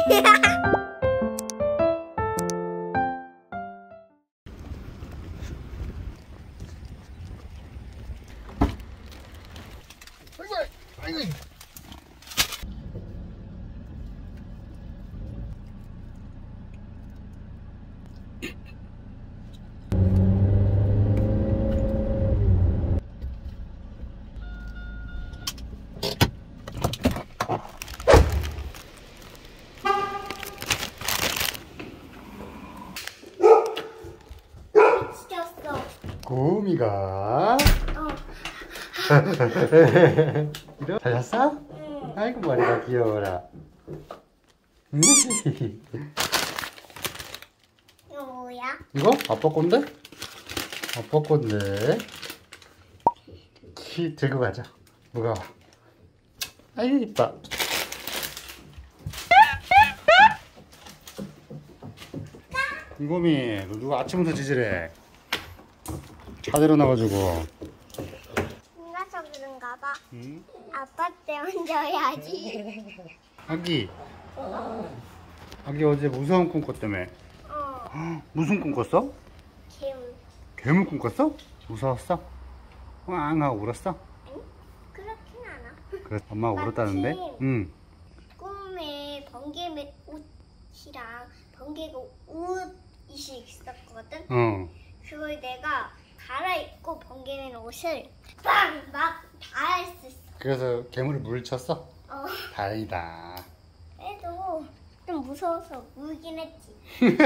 고미가 잘 잤어? 응. 아이고 머리가 귀여워라. 이거 뭐야? 이거? 아빠 건데? 아빠 건데. 키 들고 가자. 무거워. 아유 이뻐. 이거미 너 누가 아침부터 지질해? 차 일어나가지고. 신나서 그런가 봐. 응? 아빠 때 먼저 해야지. 아기. 아기 어제 무서운 꿈 꿨다며. 무슨 꿈 꿨어? 괴물. 괴물 꿈 꿨어? 무서웠어? 왕 하고 울었어? 아니, 그렇진 않아. 그래 엄마가 울었다는데? 응. 꿈에 번개맨 옷이랑 번개가 옷이 있었거든? 그걸 내가 갈아입고 번개맨 옷을 빵! 막 다 할 수 있어. 그래서 괴물을 물리쳤어? 다행이다. 그래도 좀 무서워서 울긴 했지.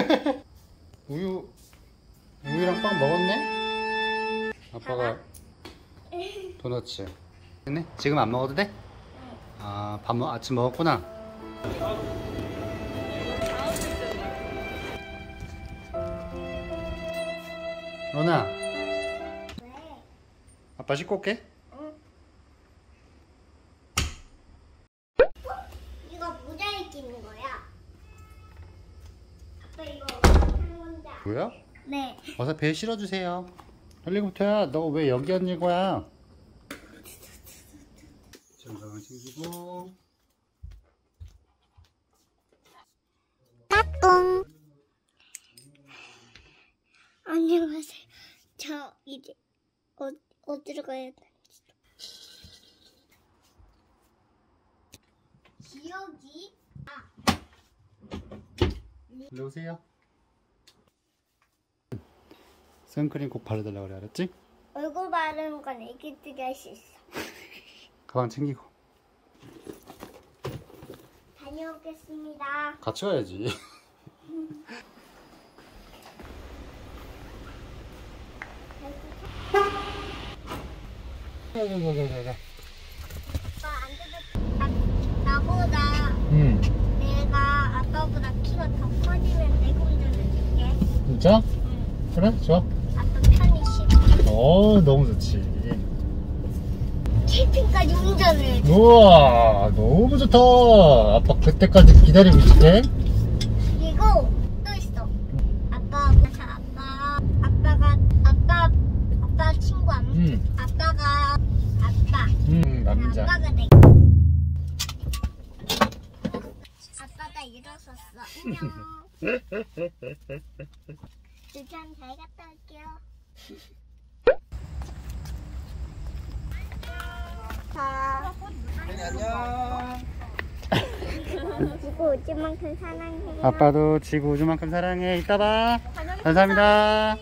우유랑 빵 먹었네? 아빠가 도넛츠. 됐네? 지금 안 먹어도 돼? 아, 아침 먹었구나. 로나. 왜? 아빠 씻고 올게. 응. 이거 모자에 끼는 거야. 아빠 이거 하는 건지 알아? 뭐야? 네. 어서 배에 실어주세요. 헬리콥터야, 너 왜 여기 앉는 거야? 전방을 챙기고. 까꿍. 안녕하세요. 저 이제 어디로 가야 되지? 기억이? 일로 오세요. 선크림 꼭 바르달라고 그래, 알았지? 얼굴 바르는 건 애기들이 할 수 있어. 가방 챙기고. 다녀오겠습니다. 같이 가야지. 아빠 나보다 내가 아빠보다 키가 더 커지면 내가 운전해줄게. 진짜? 응. 그래, 좋아. 아빠 편히 쉬고. 너무 좋지. 캠핑까지 운전을. 우와, 너무 좋다. 아빠 그때까지 기다리고 있을게. 그리고 또 있어. 아빠 친구 아빠가 남자. 아빠가 내. 아빠가 일어섰어. 안녕. 유치원 잘 갔다 올게요. 자. 안녕. 지구 우주만큼 사랑해. 아빠도 지구 우주만큼 사랑해. 이따 봐. 감사합니다.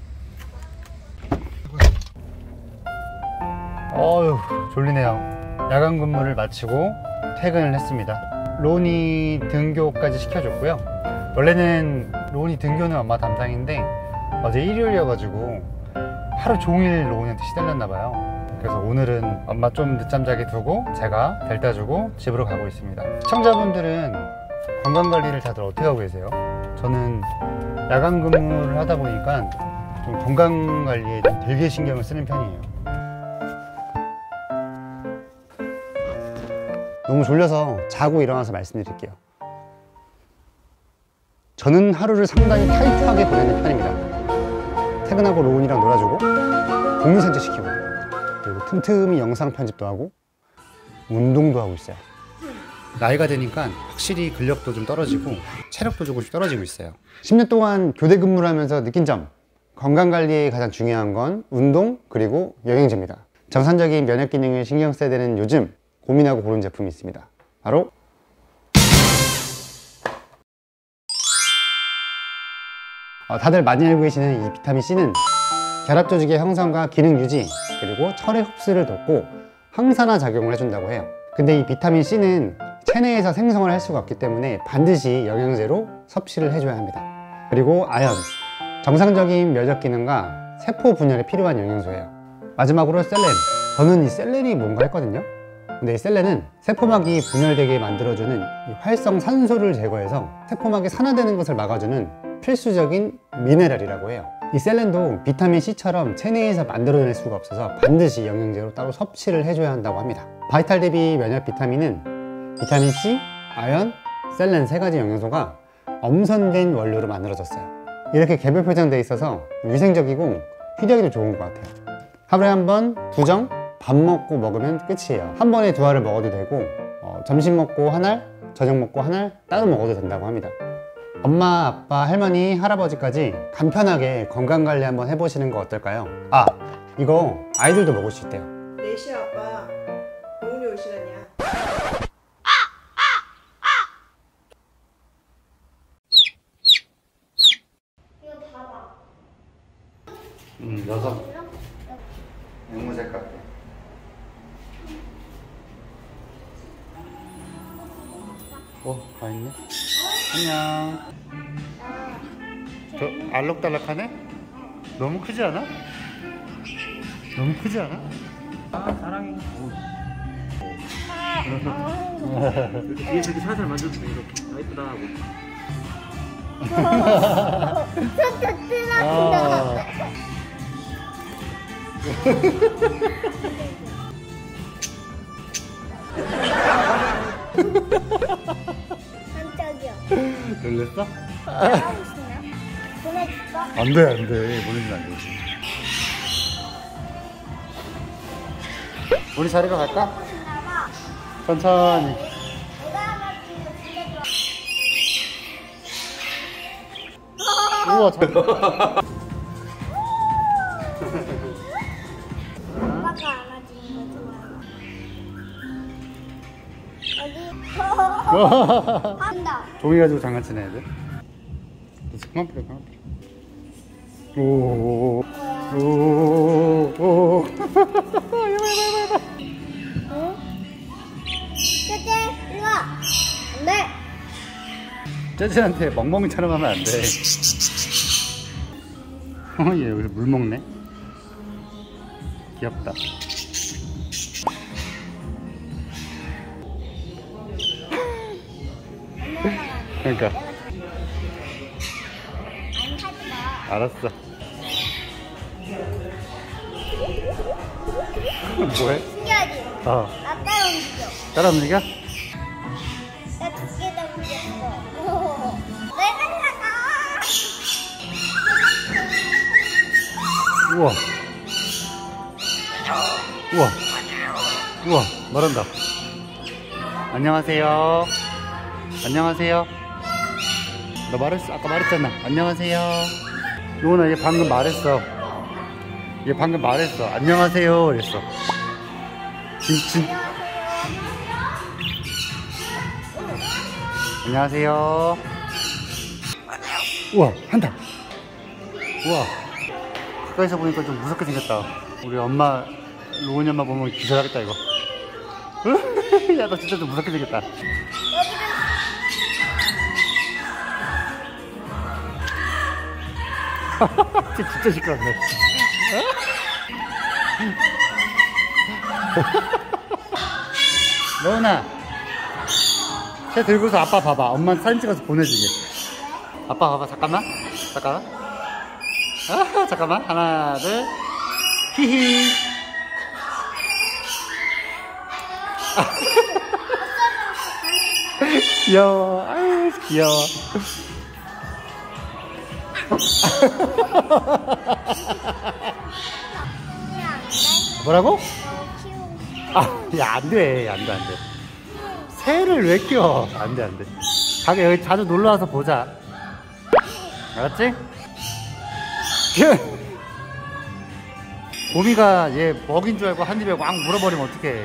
어휴, 졸리네요. 야간 근무를 마치고 퇴근을 했습니다. 로니 등교까지 시켜줬고요. 원래는 로니 등교는 엄마 담당인데 어제 일요일이어가지고 하루 종일 로니한테 시달렸나봐요. 그래서 오늘은 엄마 좀 늦잠 자게 두고 제가 데려다 주고 집으로 가고 있습니다. 시청자분들은 건강관리를 다들 어떻게 하고 계세요? 저는 야간 근무를 하다 보니까 좀 건강관리에 좀 되게 신경을 쓰는 편이에요. 너무 졸려서 자고 일어나서 말씀드릴게요. 저는 하루를 상당히 타이트하게 보내는 편입니다. 퇴근하고 로운이랑 놀아주고 공유 산책시키고 그리고 틈틈이 영상 편집도 하고 운동도 하고 있어요. 나이가 드니까 확실히 근력도 좀 떨어지고 체력도 조금씩 떨어지고 있어요. 10년 동안 교대 근무를 하면서 느낀 점, 건강관리에 가장 중요한 건 운동 그리고 영양제입니다. 정상적인 면역 기능을 신경 써야 되는 요즘 고민하고 고른 제품이 있습니다. 바로 다들 많이 알고 계시는 이 비타민 C는 결합 조직의 형성과 기능 유지 그리고 철의 흡수를 돕고 항산화 작용을 해준다고 해요. 근데 이 비타민 C는 체내에서 생성을 할 수가 없기 때문에 반드시 영양제로 섭취를 해줘야 합니다. 그리고 아연, 정상적인 면역 기능과 세포 분열에 필요한 영양소예요. 마지막으로 셀렌, 저는 이 셀렌이 뭔가 했거든요. 근데 이 셀렌은 세포막이 분열되게 만들어주는 이 활성 산소를 제거해서 세포막이 산화되는 것을 막아주는 필수적인 미네랄이라고 해요. 이 셀렌도 비타민 C처럼 체내에서 만들어낼 수가 없어서 반드시 영양제로 따로 섭취를 해줘야 한다고 합니다. 바이탈 대비 면역 비타민은 비타민 C, 아연, 셀렌 세 가지 영양소가 엄선된 원료로 만들어졌어요. 이렇게 개별 포장되어 있어서 위생적이고 휴대하기도 좋은 것 같아요. 하루에 한 번, 두정, 밥 먹고 먹으면 끝이에요. 한 번에 두 알을 먹어도 되고 점심 먹고 한 알, 저녁 먹고 한 알 따로 먹어도 된다고 합니다. 엄마, 아빠, 할머니, 할아버지까지 간편하게 건강관리 한번 해보시는 거 어떨까요? 아, 이거 아이들도 먹을 수 있대요. 4시야 아빠. 병원에 올 시간이야. 이거 봐봐. 여섯 앵무새 카페. 가 있네. 안녕. 저 알록달록하네? 너무 크지 않아? 너무 크지 않아? 아 사랑해. 이렇게 뒤에서 이렇게 살살 만져주면 이렇게 아 이쁘다 하고. 아. 깜짝이야. 놀랬어? 나가고 싶나? 보내줄까? 안돼 보내주면 안 되지. 우리 자리로 갈까? 나가. 천천히. 내가 하나 진짜 우와 잘. 엄마가 안아주는 거 좋아해. 어디? 한다. 종이 가지고 장난치네 애들. 그만 뿌려. 오오오오. 응? 쟤쟤 일로 와. 안 돼. 쟤쟤한테 멍멍이처럼 하면 안 돼. 얘 여기서 물 먹네. 귀엽다. 그러니까. 아니 하지 마. 알았어. 뭐해? 신기하지? 나 따라 움직여. 따라 움직여? 나 두 개 다 움직였어. 내가 나가. 우와. 우와 말한다. 안녕하세요. 너 말했어. 아까 말했잖아. 안녕하세요. 요원아 얘 방금 말했어. 안녕하세요 그랬어. 진 안녕하세요. 우와 한다. 우와 가까이서 보니까 좀 무섭게 생겼다. 우리 엄마 로운이 엄마 보면 기절하겠다 이거. 야 너 진짜 좀 무섭게 생겼다. 진짜 시끄럽네. 로운아 새 들고서 아빠 봐봐. 엄마 사진 찍어서 보내주게. 아빠 봐봐. 잠깐만. 아, 잠깐만. 하나 둘 히히. 귀여워. 아유 귀여워. 뭐라고? 아, 야, 안 돼. 새를 왜 키워? 안 돼, 안 돼. 가게 여기 자주 놀러 와서 보자. 알았지? 곰이가 얘 먹인 줄 알고 한 입에 왕 물어버리면 어떡해.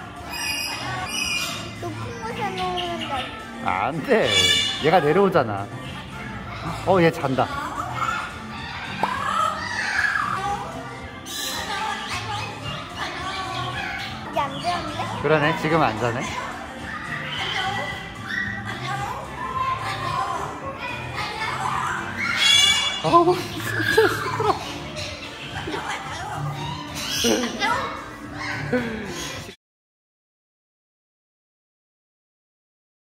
높은 곳에 놓는다. 안 돼. 얘가 내려오잖아. 얘 잔다. 이게 안 되는데? 그러네, 지금 안 자네. 진짜 시끄러.